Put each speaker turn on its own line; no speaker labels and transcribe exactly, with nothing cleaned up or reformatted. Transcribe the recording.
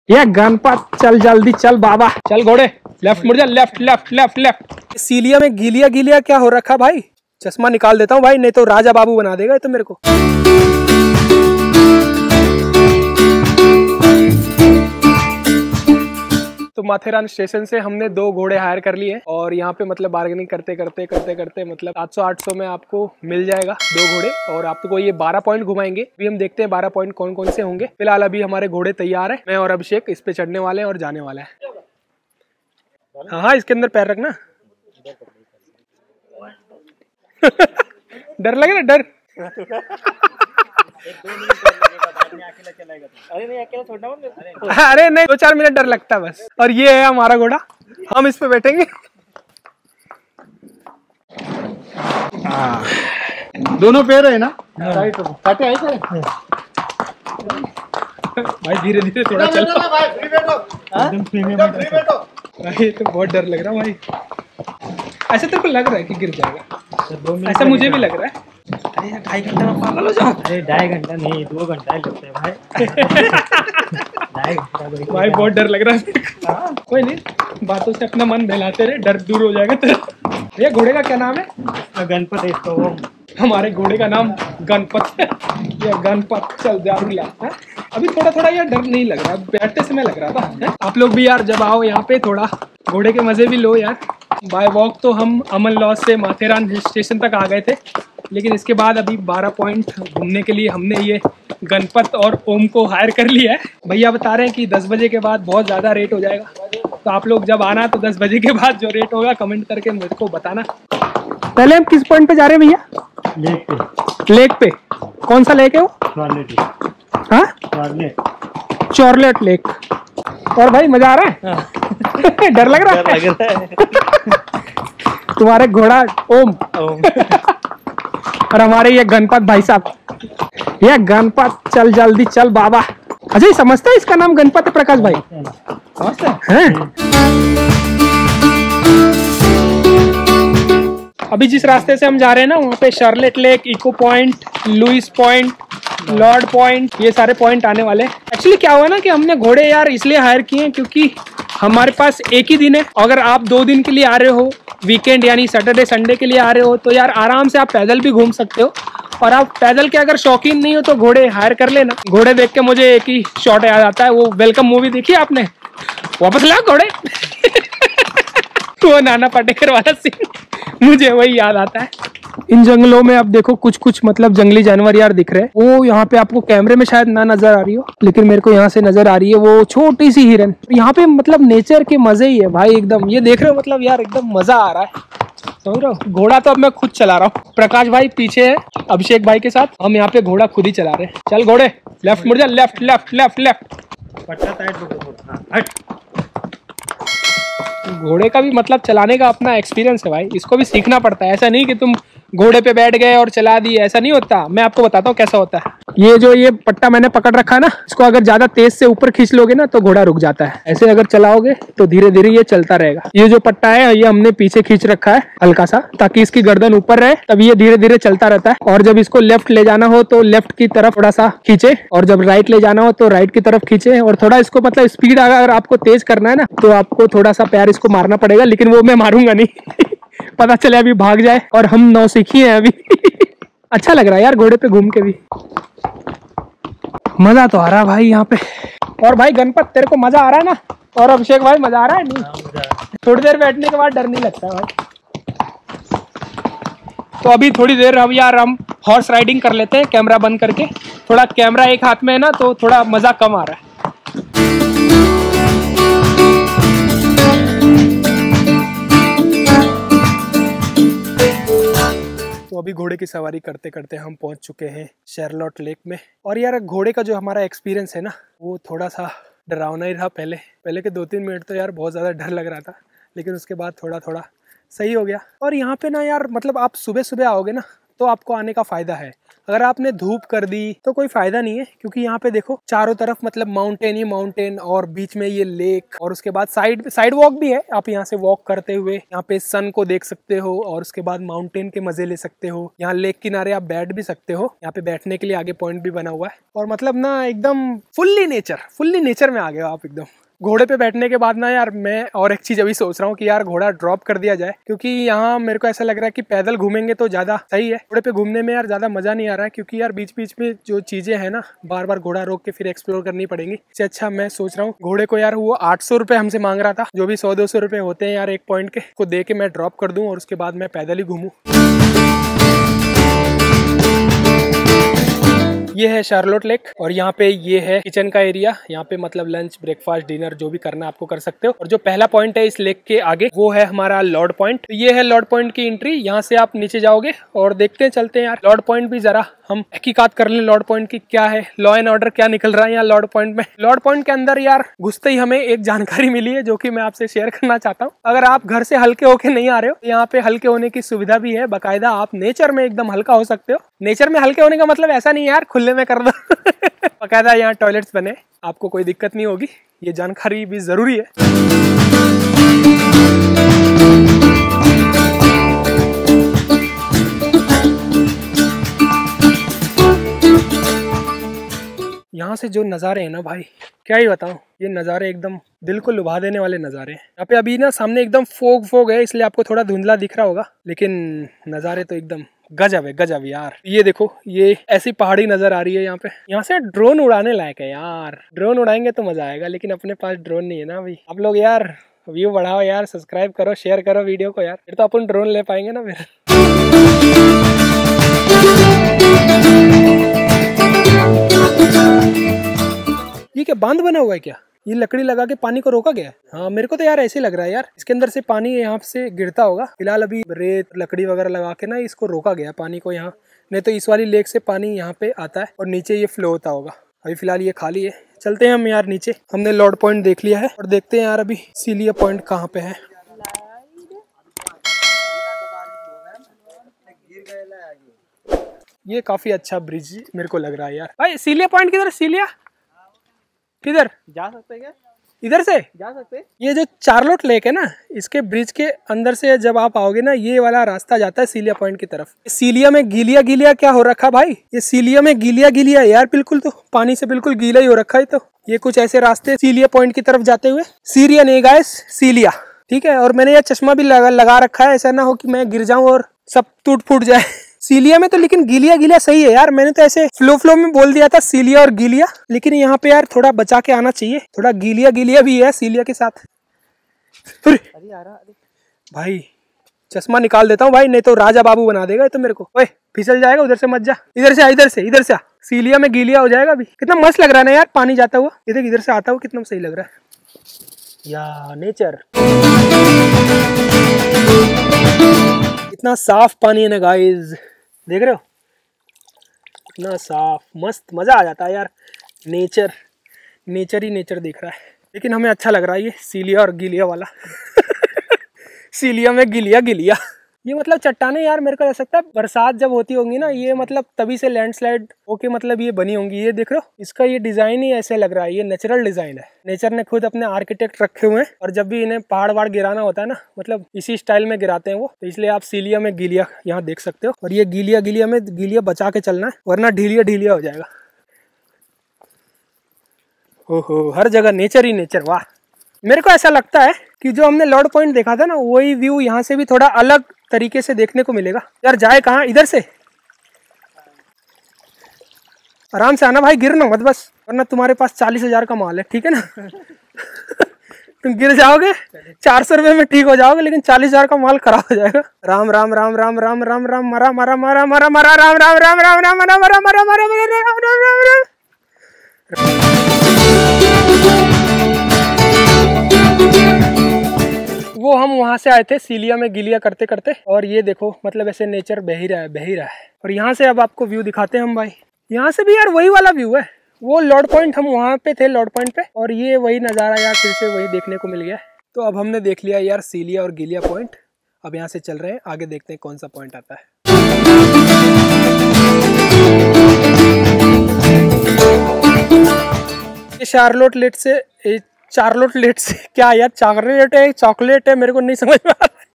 ये गणपत चल जल्दी चल बाबा, चल घोड़े, लेफ्ट मुड़ जा, लेफ्ट लेफ्ट लेफ्ट लेफ्ट। सीलिया में गीलिया गीलिया क्या हो रखा भाई, चश्मा निकाल देता हूँ भाई, नहीं तो राजा बाबू बना देगा ये तो मेरे को। तो माथेरान स्टेशन से हमने दो घोड़े हायर कर लिए और यहाँ पे मतलब बार्गेनिंग करते करते करते करते मतलब सात सौ आठ सौ में आपको मिल जाएगा दो घोड़े। और आपको ये बारह पॉइंट घुमाएंगे, अभी हम देखते हैं बारह पॉइंट कौन कौन से होंगे। फिलहाल अभी हमारे घोड़े तैयार है, मैं और अभिषेक इस पे चढ़ने वाले हैं और जाने वाला है। हाँ हाँ इसके अंदर पैर रखना। डर लगे ना, डर।
अरे नहीं अकेला छोड़ना मत।
अरे नहीं, दो चार मिनट डर लगता है बस। और ये है हमारा घोड़ा, हम इस पे बैठेंगे।
दोनों पैर है ना, काटे आई करे
भाई धीरे धीरे थोड़ा चल।
एकदम फ्री में बैठो।
भाई तो बहुत डर लग रहा है भाई, ऐसे तेरे को लग रहा है कि गिर जाएगा, ऐसा मुझे भी लग रहा है।
अरे ढाई घंटा में पागल हो जाओ। अरे ढाई घंटा नहीं, दो घंटा ही लगता है भाई। ढाई घंटा
भाई बहुत डर लग रहा है। कोई नहीं, बातों से अपना मन बहलाते रहे, डर दूर हो जाएगा तेरा। ये घोड़े का क्या नाम है?
गणपत है इसको। वो
हमारे घोड़े का नाम गणपत है। ये गणपत चल जा रहा है। अभी थोड़ा थोड़ा यार डर नहीं लग रहा, बैठते समय लग रहा था है? आप लोग भी यार जब आओ यहाँ पे थोड़ा घोड़े के मजे भी लो यार। बाय वॉक तो हम अमन लॉज से माथेरान हिल स्टेशन तक आ गए थे, लेकिन इसके बाद अभी बारह पॉइंट घूमने के लिए हमने ये गणपत और ओम को हायर कर लिया है। भैया बता रहे हैं कि दस बजे के बाद बहुत ज़्यादा रेट हो जाएगा, तो आप लोग जब आना तो दस बजे के बाद जो रेट होगा कमेंट करके मेरे को बताना। पहले हम किस पॉइंट पे जा रहे हैं भैया?
लेक पे।
लेक पे? कौन सा लेक है वो?
चॉर्लेट।
हाँ
चॉर्लेट।
चॉर्लेट लेक। और भाई मजा आ रहा है? हाँ। डर लग रहा है?
डर लग रहा है।
तुम्हारे घोड़ा ओम
ओम।
और हमारे ये गणपत भाई साहब। ये गणपत चल जल्दी चल बाबा। अजय समझता है इसका नाम गणपत है प्रकाश भाई?
समझता
हैं? अभी जिस रास्ते से हम जा रहे हैं ना वहाँ पे Charlotte lake, echo point, Louis point, Lord point, ये सारे पॉइंट आने वाले हैं। एक्चुअली क्या हुआ ना कि हमने घोड़े यार इसलिए हायर किए हैं क्योंकि हमारे पास एक ही दिन है। अगर आप दो दिन के लिए आ रहे हो, वीकेंड यानी सैटरडे संडे के लिए आ रहे हो, तो यार आराम से आप पैदल भी घूम सकते हो। और आप पैदल के अगर शौकीन नहीं हो तो घोड़े हायर कर लेना। घोड़े देख के मुझे एक ही शॉट याद आता है, वो वेलकम मूवी देखी आपने? वापस लाओ घोड़े। वो नाना पाटेकर वाला सीन मुझे वही याद आता है। इन जंगलों में अब देखो कुछ कुछ मतलब जंगली जानवर यार दिख रहे हैं। वो यहाँ पे आपको कैमरे में शायद ना नजर आ रही हो, लेकिन मेरे को यहाँ से नजर आ रही है वो छोटी सी हिरन। यहाँ पे मतलब नेचर के मजे ही है भाई एकदम। ये देख रहे हो मतलब यार एकदम मजा आ रहा है, समझ रहे हो? घोड़ा तो अब मैं खुद चला रहा हूँ, प्रकाश भाई पीछे है अभिषेक भाई के साथ, हम यहाँ पे घोड़ा खुद ही चला रहे हैं। चल घोड़े, लेफ्ट मुड़ जा, लेफ्ट लेफ्ट लेफ्ट लेफ्ट।
पट्टा टाइट पकड़ो।
घोड़े का भी मतलब चलाने का अपना एक्सपीरियंस है भाई, इसको भी सीखना पड़ता है। ऐसा नहीं कि तुम घोड़े पे बैठ गए और चला दिए, ऐसा नहीं होता। मैं आपको बताता हूँ कैसा होता है। ये जो ये पट्टा मैंने पकड़ रखा है ना, इसको अगर ज्यादा तेज से ऊपर खींच लोगे ना तो घोड़ा रुक जाता है। ऐसे अगर चलाओगे तो धीरे धीरे ये चलता रहेगा। ये जो पट्टा है ये हमने पीछे खींच रखा है हल्का सा, ताकि इसकी गर्दन ऊपर रहे, तब ये धीरे धीरे चलता रहता है। और जब इसको लेफ्ट ले जाना हो तो लेफ्ट की तरफ थोड़ा सा खींचे, और जब राइट ले जाना हो तो राइट की तरफ खींचे। और थोड़ा इसको मतलब स्पीड अगर आपको तेज करना है ना तो आपको थोड़ा सा पैर इसको मारना पड़ेगा, लेकिन वो मैं मारूंगा नहीं। पता चले अभी भाग जाए, और हम नौसिखी हैं अभी। अच्छा लग रहा है यार घोड़े पे घूम के भी, मजा तो आ रहा है भाई यहाँ पे। और भाई गणपत तेरे को मजा आ रहा है ना? और अभिषेक भाई मजा आ रहा है नहीं? थोड़ी देर बैठने के बाद डर नहीं लगता भाई। तो अभी थोड़ी देर अब यार हम हॉर्स राइडिंग कर लेते हैं कैमरा बंद करके। थोड़ा कैमरा एक हाथ में है ना तो थोड़ा मजा कम आ रहा है। तो अभी घोड़े की सवारी करते करते हम पहुंच चुके हैं शार्लेट लेक में। और यार घोड़े का जो हमारा एक्सपीरियंस है ना वो थोड़ा सा डरावना ही रहा। पहले पहले के दो तीन मिनट तो यार बहुत ज़्यादा डर लग रहा था, लेकिन उसके बाद थोड़ा थोड़ा सही हो गया। और यहाँ पे ना यार मतलब आप सुबह सुबह आओगे ना तो आपको आने का फायदा है। अगर आपने धूप कर दी तो कोई फायदा नहीं है, क्योंकि यहाँ पे देखो चारों तरफ मतलब माउंटेन ही माउंटेन और बीच में ये लेक, और उसके बाद साइड साइड वॉक भी है। आप यहाँ से वॉक करते हुए यहाँ पे सन को देख सकते हो और उसके बाद माउंटेन के मजे ले सकते हो। यहाँ लेक किनारे आप बैठ भी सकते हो, यहाँ पे बैठने के लिए आगे पॉइंट भी बना हुआ है। और मतलब ना एकदम फुल्ली नेचर फुल्ली नेचर में आ गए हो आप एकदम। घोड़े पे बैठने के बाद ना यार मैं और एक चीज अभी सोच रहा हूँ कि यार घोड़ा ड्रॉप कर दिया जाए, क्योंकि यहाँ मेरे को ऐसा लग रहा है कि पैदल घूमेंगे तो ज्यादा सही है। घोड़े पे घूमने में यार ज्यादा मजा नहीं आ रहा है, क्योंकि यार बीच बीच में जो चीजें है ना बार बार घोड़ा रोक के फिर एक्सप्लोर करनी पड़ेंगी। इससे अच्छा मैं सोच रहा हूँ घोड़े को यार वो आठ सौ रुपए हमसे मांग रहा था, जो भी सौ दो सौ रुपए होते हैं यार एक पॉइंट के, को दे के मैं ड्रॉप कर दूं और उसके बाद मैं पैदल ही घूमूं। ये है शार्लोट लेक और यहाँ पे ये है किचन का एरिया। यहाँ पे मतलब लंच ब्रेकफास्ट डिनर जो भी करना आपको कर सकते हो। और जो पहला पॉइंट है इस लेक के आगे वो है हमारा लॉर्ड पॉइंट। तो ये है लॉर्ड पॉइंट की एंट्री। यहाँ से आप नीचे जाओगे और देखते हैं चलते हैं यार लॉर्ड पॉइंट भी जरा हम हकीकत कर लें लॉर्ड पॉइंट की क्या है, लॉ एंड ऑर्डर क्या निकल रहा है यहाँ लॉर्ड पॉइंट में। लॉर्ड पॉइंट के अंदर यार घुसते ही हमें एक जानकारी मिली है जो कि मैं आपसे शेयर करना चाहता हूँ। अगर आप घर से हल्के होके नहीं आ रहे हो तो यहाँ पे हल्के होने की सुविधा भी है बाकायदा। आप नेचर में एकदम हल्का हो सकते हो। नेचर में हल्के होने का मतलब ऐसा नहीं है यार खुले में कर दो बाकायदा यहाँ टॉयलेट्स बने, आपको कोई दिक्कत नहीं होगी। ये जानकारी भी जरूरी है। यहाँ से जो नज़ारे हैं ना भाई क्या ही बताऊँ, ये नज़ारे एकदम दिल को लुभा देने वाले नज़ारे हैं। यहाँ पे अभी ना सामने एकदम फोग फोग है इसलिए आपको थोड़ा धुंधला दिख रहा होगा, लेकिन नज़ारे तो एकदम गजब है गजब यार। ये देखो ये ऐसी पहाड़ी नजर आ रही है यहाँ पे। यहाँ से ड्रोन उड़ाने लायक है यार। ड्रोन उड़ाएंगे तो मजा आएगा, लेकिन अपने पास ड्रोन नहीं है ना अभी। आप लोग यार व्यू बढ़ाओ यार, सब्सक्राइब करो शेयर करो वीडियो को यार, फिर तो अपन ड्रोन ले पाएंगे ना फिर। ये क्या बांध बना हुआ है क्या? ये लकड़ी लगा के पानी को रोका गया? हाँ मेरे को तो यार ऐसे लग रहा है यार इसके अंदर से पानी यहाँ से गिरता होगा। फिलहाल अभी रेत लकड़ी वगैरह लगा के ना इसको रोका गया पानी को यहाँ, नहीं तो इस वाली लेक से पानी यहाँ पे आता है और नीचे ये फ्लो होता होगा। अभी फिलहाल ये खाली है। चलते हैं हम यार नीचे। हमने लॉर्ड पॉइंट देख लिया है और देखते हैं यार अभी सीलिया पॉइंट कहाँ पे है। ये काफी अच्छा ब्रिज मेरे को लग रहा है यार। भाई सीलिया पॉइंट किधर? सीलिया किधर
जा सकते हैं क्या?
इधर से
जा सकते हैं।
ये जो चार्लोट लेक है ना इसके ब्रिज के अंदर से जब आप आओगे ना ये वाला रास्ता जाता है सीलिया पॉइंट की तरफ। सीलिया में गीलिया गीलिया क्या हो रखा भाई? ये सीलिया में गीलिया गीलिया यार बिल्कुल, तो पानी से बिल्कुल गीला ही हो रखा है। तो ये कुछ ऐसे रास्ते सीलिया पॉइंट की तरफ जाते हुए। सीरिया नहीं गाइस सीलिया, ठीक है। और मैंने ये चश्मा भी लगा, लगा रखा है, ऐसा ना हो कि मैं गिर जाऊं और सब टूट फूट जाए। सीलिया में तो लेकिन गीलिया गीलिया सही है यार। मैंने तो ऐसे फ्लो फ्लो में बोल दिया था सीलिया और गीलिया, लेकिन यहाँ पे यार थोड़ा बचा के आना चाहिए। थोड़ा गीलिया गीलिया भी है सीलिया के साथ। अरे भाई चश्मा निकाल देता हूँ भाई, नहीं तो राजा बाबू बना देगा ये तो मेरे को। ओए फिसल जाएगा, उधर से मत जा, इधर से आ, इधर से इधर से आ। सीलिया में गीलिया हो जाएगा अभी। कितना मस्त लग रहा है ना यार पानी जाता हुआ। इधर इधर से आता हुआ कितना सही लग रहा है या नेचर। इतना साफ पानी है ना गाइस, देख रहे हो इतना साफ मस्त, मजा आ जाता है यार। नेचर नेचर ही नेचर दिख रहा है। लेकिन हमें अच्छा लग रहा है ये सीलिया और गीलिया वाला सीलिया में गिलिया गिलिया। ये मतलब चट्टाने यार मेरे को लग सकता है बरसात जब होती होंगी ना ये मतलब तभी से लैंडस्लाइड होके मतलब ये बनी होंगी। ये देख रहे हो इसका ये डिजाइन ही ऐसे लग रहा है। ये नेचुरल डिजाइन है, नेचर ने खुद अपने आर्किटेक्ट रखे हुए हैं। और जब भी इन्हें पहाड़ वहाड़ गिराना होता है ना मतलब इसी स्टाइल में गिराते हैं वो, तो इसलिए आप सीलिया में गिलिया यहाँ देख सकते हो। और ये गिलिया गिलिया में गिलिया बचा के चलना है वरना ढीलिया ढीलिया हो जाएगा। ओहो हर जगह नेचर ही नेचर। वाह, मेरे को ऐसा लगता है कि जो हमने लॉर्ड पॉइंट देखा था ना वही व्यू यहाँ से भी थोड़ा अलग तरीके से देखने को मिलेगा। यार जाए कहाँ? इधर से आराम से आना भाई, गिरना मत बस, वरना तुम्हारे पास चालीस हजार का माल है, ठीक है ना। तुम गिर जाओगे, चार सौ रुपए में ठीक हो जाओगे, लेकिन चालीस हजार का माल खराब हो जाएगा। राम राम राम राम राम राम राम मरा मरा मरा मरा मरा राम राम राम राम राम मरा मरा मरा मरा मरा राम राम राम राम। वो हम वहां से आए थे सीलिया में गिलिया करते करते, और ये देखो मतलब ऐसे नेचर बह ही रहा है बह ही रहा है। और यहाँ से अब आपको व्यू दिखाते हैं हम भाई। यहाँ से भी यार वही वाला व्यू है। वो लॉर्ड पॉइंट हम वहाँ पे थे लॉर्ड पॉइंट पे, और ये वही नज़ारा यार फिर से वही देखने को मिल गया। तो अब हमने देख लिया यार सीलिया और गिलिया पॉइंट। अब यहाँ से चल रहे हैं आगे, देखते हैं कौन सा पॉइंट आता है। ये शार्लोट लेट से, ये चार्लोट लेट से क्या यार, चॉकलेट है चॉकलेट है, मेरे को नहीं समझ में आ रहा।